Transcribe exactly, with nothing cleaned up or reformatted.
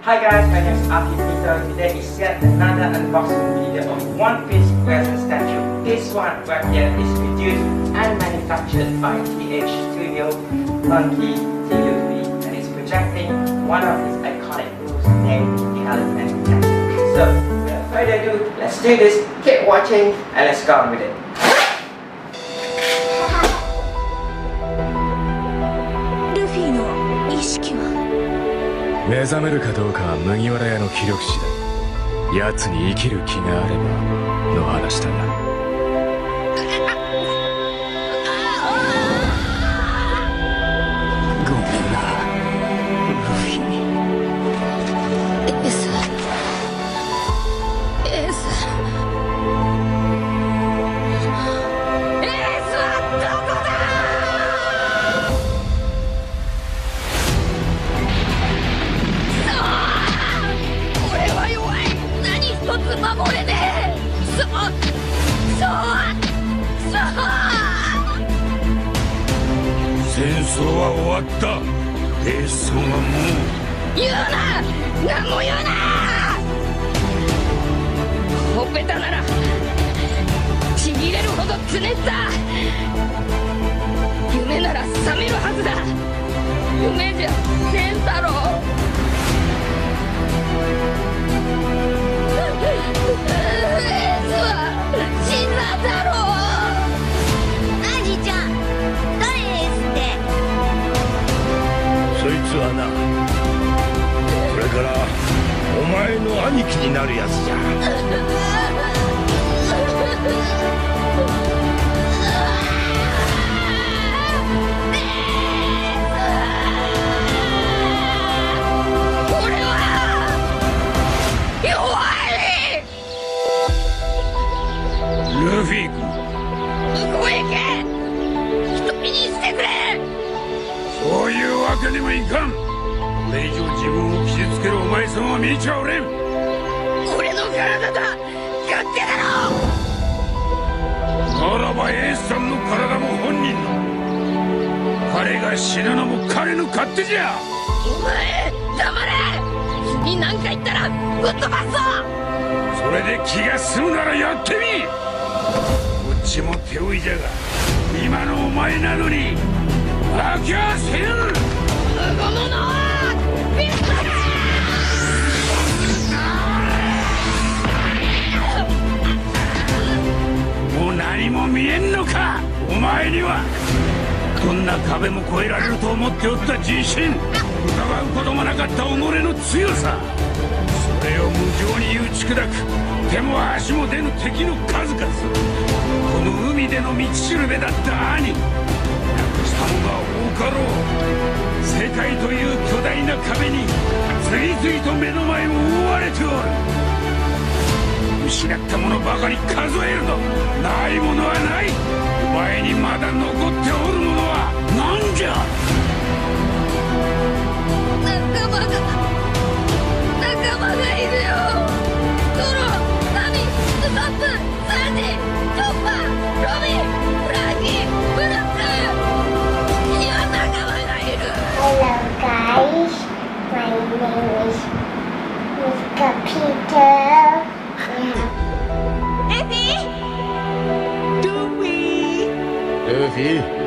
Hi guys, my name is Aki Peter. Today is yet another unboxing video of One Piece Present Statue. This one right here is produced and manufactured by T H Studio Monkey T U V, and it's projecting one of his iconic moves named the Elephant Attack. So, without further ado, let's do this. Keep watching and let's go on with it. 目覚めるかどうかは麦わら屋の気力次第。奴に生きる気があればの話だが。ごめんな、ルフィ。エース、エース、エースはどこだ。守れねえ。そうそうそう。戦争は終わった。エースさんはもう。言うな、何も言うな。ほっぺたならちぎれるほどつねった。夢なら覚めるはずだ。夢じゃねえんだろう。 これからお前の兄貴になるやつじゃ。 俺は弱い。ルフィ君、向こうへ行け。一人にしてくれ。そういうわけにもいかん。これ以上自分を傷つけるお前さんは見ちゃおれん。俺の体だ、勝手だろ。ならばエースさんの体も本人の。彼が死ぬのも彼の勝手じゃ。お前黙れ。君なんか言ったらぶっ飛ばすぞ。それで気が済むならやってみ。こっちも手負いじゃが今のお前なのに負けはせん。無言のもう何も見えんのか。お前にはどんな壁も越えられると思っておった自信、疑うこともなかった己の強さ、それを無情に打ち砕く手も足も出ぬ敵の数々。この海での道しるべだった兄、なくしたものは多かろう。世界という巨大な壁に次々と目の前を覆われておる。失ったものばかり数えるの。ないものはない。お前にまだ残っておるものは何じゃ。仲間が仲間がいるよ。トロ、ナミ、ウソップ、サンジ、チョッパー、ロビン、フラギ、ブルック。君は仲間がいる。 Hello guys, my name is Mister Peter. Yeah. ルフィ、ルフィ。